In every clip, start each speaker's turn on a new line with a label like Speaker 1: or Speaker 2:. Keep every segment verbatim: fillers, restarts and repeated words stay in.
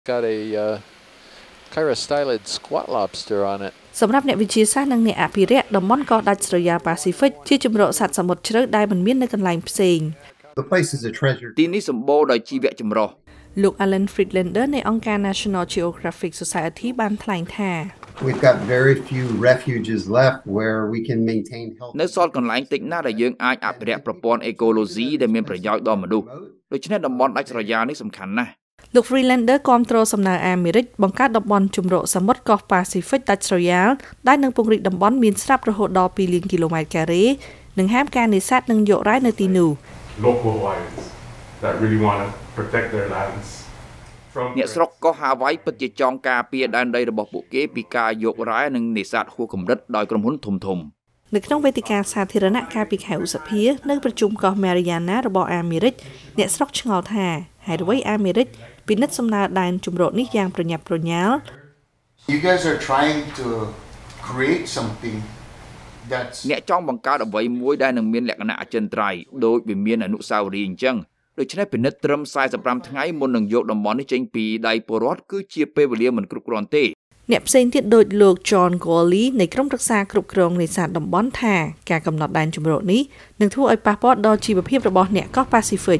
Speaker 1: Got a uh, Chirostylid squat lobster on it.
Speaker 2: សម្រាប់អ្នកវិទ្យាសាស្ត្រនិងអ្នកអភិរក្សតំបន់កោះដាច់ស្រយាលប៉ាស៊ីហ្វិកជាជម្រកសត្វសមុទ្រជ្រៅដែលមិនមាននៅកន្លែងផ្សេង
Speaker 3: The place is a treasure.
Speaker 4: ទីនេះសម្បូរដោយជីវៈចម្រុះ
Speaker 2: លោក Alan Friedlander នៃអង្គការ National Geographic Society បានថ្លែងថា
Speaker 3: We've got very few refuges left where we can maintain health.
Speaker 4: នៅសល់កន្លែងតិចណាស់ដែលយើងអាចអភិរក្សប្រព័ន្ធអេកូឡូស៊ីដែលមានប្រយោជន៍ដល់មនុស្សដូច្នេះតំបន់ដាច់ស្រយាលនេះសំខាន់ណាស់
Speaker 2: លោក Freelander គាំទ្រសំណើអាមេរិកបង្កើតតំបន់ជម្រកសមុទ្រកោះប៉ាស៊ីហ្វិកដាច់ស្រយាលដែលនឹងពង្រីកតំបន់មានស្រាប់រហូតដល់twoលានគីឡូម៉ែត្រការ៉េនិងហាមការនេសាទនិងយករ៉ែនៅទីនោះ
Speaker 5: Local Hawaiians that really want to protect their lands.
Speaker 4: អ្នកស្រុកកោះហាវ៉ៃពិតជាចង់ការពារដែនដីរបស់ពួកគេពីការយករ៉ែនិងនេសាទហួសកម្រិតដោយក្រុមហ៊ុនធំៗ នៅក្នុងវេទិកាសាធារណៈកាលពីខែឧសភានៅប្រជុំកោះ Mariana របស់អាមេរិកអ្នកស្រុកឆ្ងល់ថាហេតុអ្វីអាមេរិកពិនិត្យសំណើដែនជម្រកនេះយ៉ាងប្រញាប់ប្រញាល់
Speaker 6: You guys are trying to create something that's
Speaker 4: អ្នកចង់បង្កើតអ្វីមួយដែលនឹងមានលក្ខណៈអចិន្ត្រៃយ៍ដូចវាមានអនុស្សាវរីយ៍អញ្ចឹងដូច្នេះពិនិត្យត្រឹមforty-fiveថ្ងៃមុននឹងយកតំបន់នេះចេញពីដៃពលរដ្ឋគឺជាពេលវេលាមិនគ្រប់គ្រាន់ទេ អ្នកផ្សេងទៀតដូចលោក John Gawley នៃក្រុមប្រឹក្សាគ្រប់គ្រងនេសាទតំបន់ថាការកំណត់ដែនជម្រកនេះនឹងធ្វើឲ្យប៉ះពាល់ដល់ជីវភាពរបស់អ្នកកោះ Pacific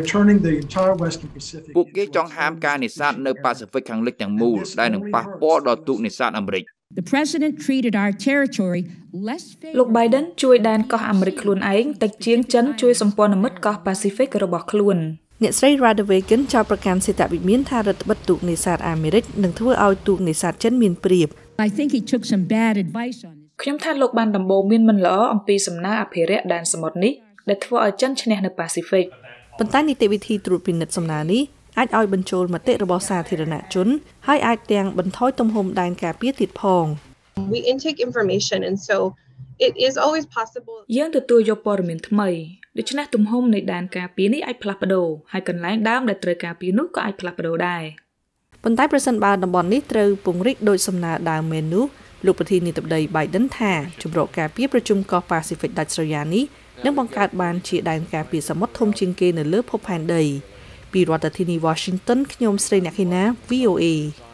Speaker 4: ពួកគេចង់ហាមការនេសាទនៅ Pacific ខាងលិចទាំងមូលដែលនឹងប៉ះពាល់ដល់ទូកនេសាទអាមេរិក
Speaker 7: The president treated our territory less
Speaker 8: លោក Biden ជួយដែនកោះអាមេរិកខ្លួនឯងតិចជាងចិនជួយសម្ព័ន្ធមិត្តកោះ Pacific របស់ខ្លួន
Speaker 2: អ្នកស្រី Radhawagan ចោទប្រកាន់សេតវិមានថារដ្ឋបិទទូកនេសាទអាមេរិកនឹងធ្វើឲ្យទូកនេសាទចិនមានប្រៀប
Speaker 7: I think he took some bad advice on it.
Speaker 8: ខ្ញុំថាលោកបានដំបូងមានមិនល្អអំពីសំណើអភិរក្សដែនសមុទ្រនេះដែលធ្វើឲ្យចិនឈ្នះនៅ Pacific
Speaker 2: ប៉ុន្តែនីតិវិធីត្រួតពិនិត្យសំណើនេះអាចឲ្យបញ្ចូលមតិរបស់សាធារណជនហើយអាចទាំងបន្ថយទំហំដែនការពារទៀតផង
Speaker 9: We intake information and so it is always possible
Speaker 8: យើងទទួលយកព័ត៌មានថ្មីដូច្នេះទំហំនៃដែនការពារនេះអាចផ្លាស់ប្ដូរហើយកន្លែងដើមដែលត្រូវការពារនោះក៏អាចផ្លាស់ប្ដូរដែរប៉ុន្តែប្រសិនបើតំបន់នេះត្រូវពង្រីកដោយសំណើដើមមែននោះលោកប្រធានាធិបតី Biden ថាជម្រកការពារប្រជុំកោះ Pacific ដាច់ស្រយាលនេះនឹងបង្កើតបានជាដែនការពារសមុទ្រធំជាងគេនៅលើភពផែនដីពីរដ្ឋធានី Washington ខ្ញុំស្រីអ្នកខេណា V O A